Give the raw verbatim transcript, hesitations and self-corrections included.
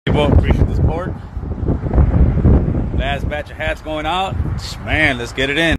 Well, appreciate the support. Last batch of hats going out. Man, let's get it in.